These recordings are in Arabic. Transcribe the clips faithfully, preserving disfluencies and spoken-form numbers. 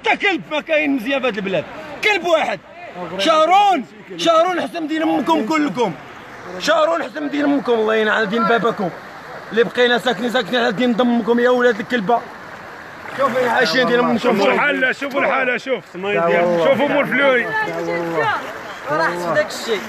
حتى كلب ما كاين مزيان في هذه البلاد، كلب واحد. شارون شارون حسن دين امكم كلكم، شارون حسن دين امكم، الله ينعل على دين باباكم اللي بقينا ساكنين ساكنين على دين ضمكم يا ولاد الكلبه. شوفوا عايشين ديال امكم. شوفوا الحاله، شوفوا الحاله، شوف شوفوا مول فلوري راحت في داك الشيء.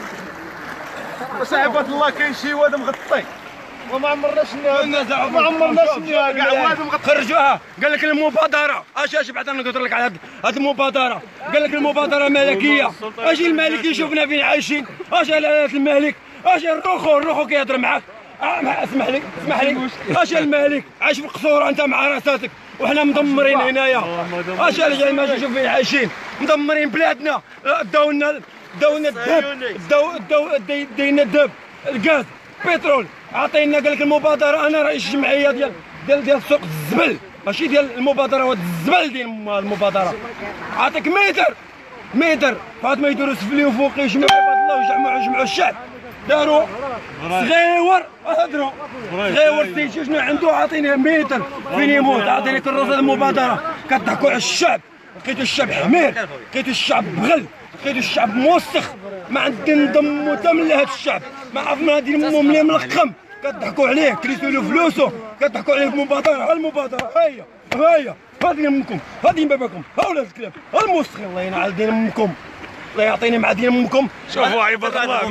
وصاحبات الله كاين شي واد مغطي وما عمرناش ما عمرناش كاع واد مغطي. خرجوها قال لك المبادره. اش اش بعد انا نقدر لك على هذه المبادره، قال لك المبادره ملكيه. اجي الملك يشوفنا فين عايشين، اش على الملك، اش الرخو الرخو كيهضر معاك. اسمح لي اسمح لي اش الملك عايش في القصور انت مع راساتك وحنا مدمرين هنايا. اش اللي ما نشوف فين عايشين، مدمرين بلادنا. داو لنا داو لنا الذهب، داو داو داينا الذهب، الغاز، بترول. عطينا قال لك المبادره. انا رئيس الجمعيه ديال ديال ديال سوق الزبل، ماشي ديال المبادره، الزبل ديال المبادره. عطيك متر متر بعد ما يديروا سفلي وفوقي يجمعوا عباد الله ويجمعوا يجمعوا الشعب. داروا صغيور هضروا صغيور سيتي شنو عنده. عطيني متر فين يموت، عطيني كروسه المبادره. كضحكوا على الشعب، لقيتوا الشعب حمير، لقيتوا الشعب بغل، لقيتوا الشعب موسخ. ما عندي نضموا حتى من هذا الشعب، ما عرف من هذه امه ملي ملقم. كضحكوا عليه، كريتوا له فلوسه، كضحكوا عليه المبادره. ها المبادره ها هي ها هي، هذه امكم، هذه باباكم، ها ولاد الكلاب، ها الموسخين. الله ينعل دين امكم، الله يعطيني مع دين امكم. شوفوا عباد الله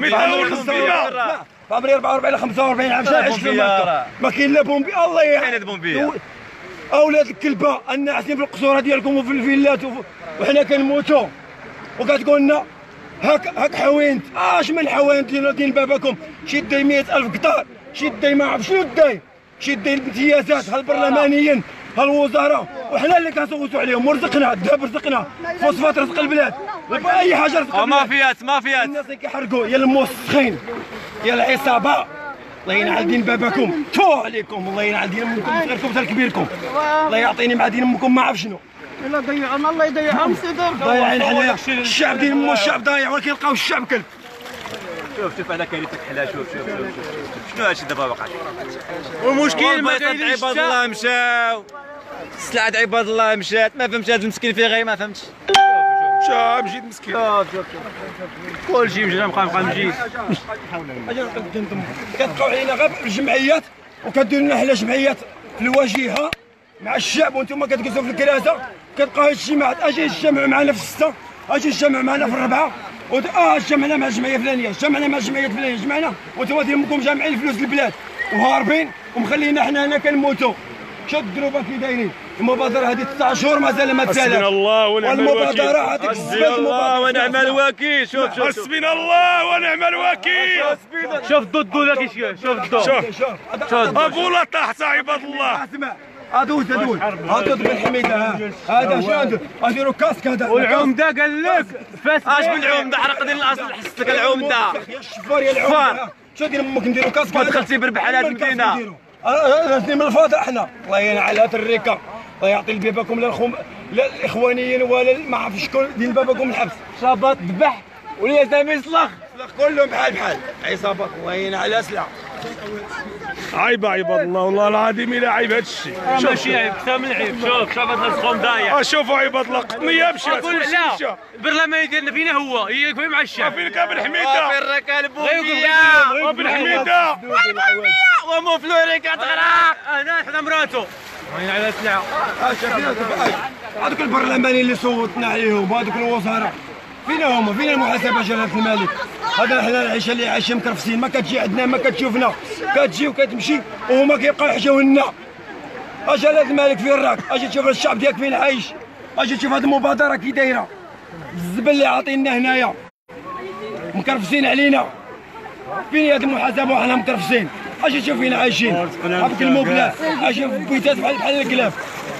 لا فابري أربعة وأربعين خمسة وأربعين عام شاعش في مكه ما كاين لا بومبي. الله يعين اولاد الكلبه الناعسين في القصور ديالكم وفي الفيلات وحنا كنموتوا وكتقول لنا هاك هاك حوينت. اش من حوينت ديال دين باباكم؟ شي داي مئة ألف قطار، شي داي ما عرف شنو داي، شي داي الامتيازات هالبرلمانيين هالوزراء وحنا اللي كنصوتوا عليهم. ورزقنا الذهب، رزقنا فوسفات، رزق البلاد، اي حاجه رزق البلاد. مافيات مافيات الناس اللي كيحرقوا يا الموسخين يا العصابه. الله ينعل دين باباكم، تو عليكم. الله ينعل دين امكم، صغيركم حتى كبيركم. الله يعطيني مع دين امكم ما عرف شنو. الا ضيعنا الله يضيعهم سيدي. ضايعين حنايا، الشعب دين امه الشعب ضايع ولكن لقاو الشعب كلب. شوف شوف هذا كارثه حلا. شوف شوف شوف شوف شنو هادشي دابا واقع. والمشكل ما كاينش عباد الله مشاو، السلعه عباد الله مشات. ما فهمتش هذا المسكين فيه غير ما فهمتش. شاب جيت مسكين. شوف شوف كلشي مجرى بقى بقى مجيد. كتبقاو علينا غير الجمعيات وكديروا لنا حنا جمعيات في الواجهه مع الشعب وانتم كتجلسوا في الكراسه. كتلقاو هاد الجماعات اجي يجتمعوا معنا في السته، اجي يجتمعوا معنا في الربعه، اه جمعنا مع الجمعيه الفلانيه، جمعنا مع الجمعيه الفلانيه، جمعنا وانتم ديالكم جامعين فلوس البلاد وهاربين ومخلينا حنا هنا كنموتوا. شد الدروبه كي دايرين. المبادره هذه تسع شهور مازال ما تسالت. حسبنا الله ونعم الوكيل. والمبادره هذيك حسبنا الله ونعم الوكيل. شوف شوف حسبنا الله ونعم الوكيل. شوف الضو ذاك شوف الضو. شوف شوف ابو لا تحت عباد الله. اسمع هادوز هادول هادوز بن حميده. هذا شنو عنده؟ نديروا كاسك. هذا والعمده قال لك فاس. اش بالعمده حرق دين الاصل. حس لك العمده يا الشفار يا العمده. شنو دير امك نديروا كاسك؟ ما دخلتي بربح على هذه المدينه. راسني من الفاضل احنا. الله ينعل هاد الريكه، الله يعطي لباباكم لا الخم لا الاخوانيين ولا ما عرف شكون ديال باباكم الحبس. شابات ذبح والياسامين سلخ كلهم بحال بحال عصابات. الله ينعل سلعه. عيب عباد الله والله العظيم الى عيب هذا الشيء. ماشي عيب اكثر من عيب. شوف شوف هذا السخون ضايع. شوفوا عباد الله قطنيه مشات. اقول لا البرلمان ديالنا فينا هو يقف مع الشعب. فين كابن حميده وفين ركال بومبيه وابن حميده ومو فلوري كتغرق. انا حنا مراته وين على السلعه. هذوك البرلمانيين اللي صوتنا عليهم وهذوك الوزراء فينا هما؟ فين المحاسبه جلاله الملك؟ هذا حنا العيشه اللي عايشين مكرفسين، ما كتجي عندنا ما كتشوفنا، كتجي وكتمشي وهما كيبقاو يحجوا لنا. جلاله الملك فين راك؟ اجي تشوف الشعب ديالك فين عايش، اجي تشوف هذه المبادره كي دايره، الزبل اللي عاطينا هنايا مكرفسين علينا. فين هذه المحاسبه وحنا مكرفسين؟ اجي تشوف فين عايشين، هذوك الموبلات اجي في بيتات بحال بحال الكلاب.